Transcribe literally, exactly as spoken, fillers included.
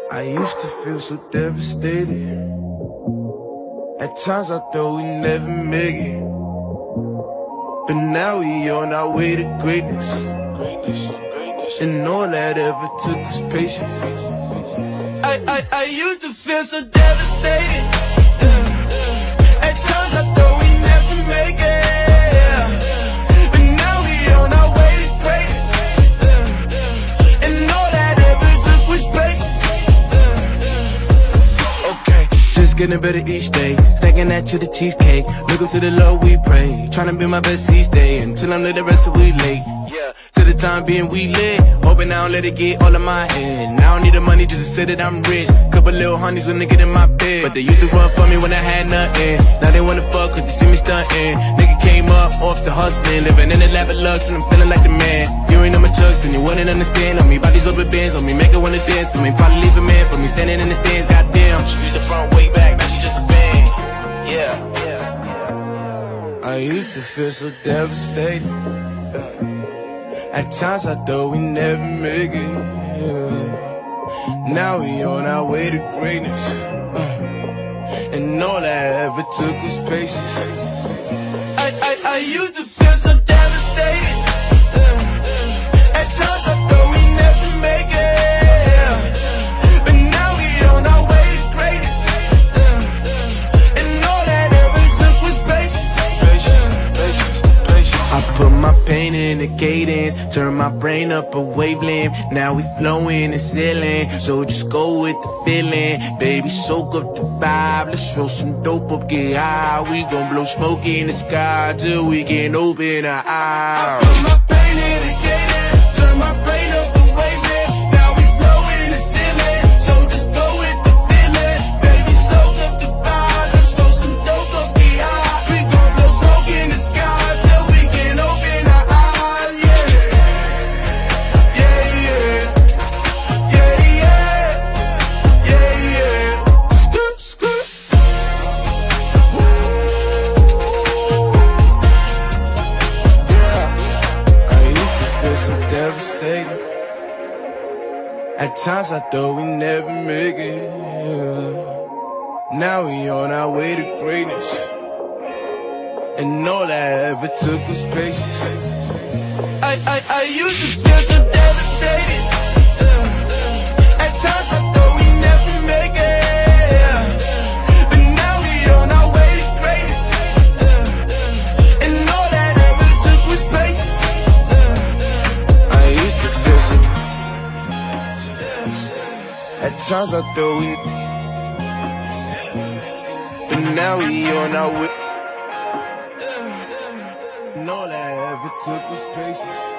I used to feel so devastated. At times I thought we'd never make it, but now we on our way to greatness. And all that ever took was patience. I, I, I used to feel so devastated. At times I thought we'd never make it, but now we on our way to greatness. And all that ever took was patience. Okay, just getting better each day, stacking that to the cheesecake. Look up to the Lord we pray, trying to be my best each day, until I'm late the rest of we late. Yeah, to the time being we lit, hoping I don't let it get all in my head. I don't need the money just to say that I'm rich. Couple little honeys when they get in my bed, but they used to run for me when I had nothing. Now they wanna fuck cause they see me stunting. Nigga came up off the hustling, living in the lap of lux, and I'm feeling like the man. If you ain't on my chucks, then you wouldn't understand. On me, bodies open bands, on me, make her wanna dance for me. Probably leave a man for me, standing in the stands, goddamn. She used the front way back, now she just a band. Yeah, yeah. I used to feel so devastated. At times I thought we'd never make it, yeah. Now we on our way to greatness, uh, and all I ever took was patience. I, I, I used to feel so devastated. uh, At times I thought we'd never make it, but now we on our way to greatness, uh, and all that ever took was patience. Patience, patience, patience. I put my pain in a cadence, turn my brain up a wavelength. Now we flowing and sailing, so just go with the feeling. Baby, soak up the vibe, let's throw some dope up, get high. We gon' blow smoke in the sky till we can open our eyes. I put my pain in a cadence, turn my brain up a wavelength. Now we flowing and sailing, so just go with the feeling. Baby, soak up the vibe, let's throw some dope up, get high. We gon' blow smoke in the sky till we can open our eyes. Yeah, yeah, yeah, yeah, yeah, yeah, yeah. Skirt, skirt. Yeah, I used to feel so devastated. At times I thought we'd never make it, yeah. Now we on our way to greatness, and all I ever took was patience. I, I, I used to feel so devastated. uh, At times I thought we'd never make it, but now we on our way to greatness, uh, and all that ever took was patience. uh, I used to feel so. At times I thought we, but now we on our way. And all I ever took was patience.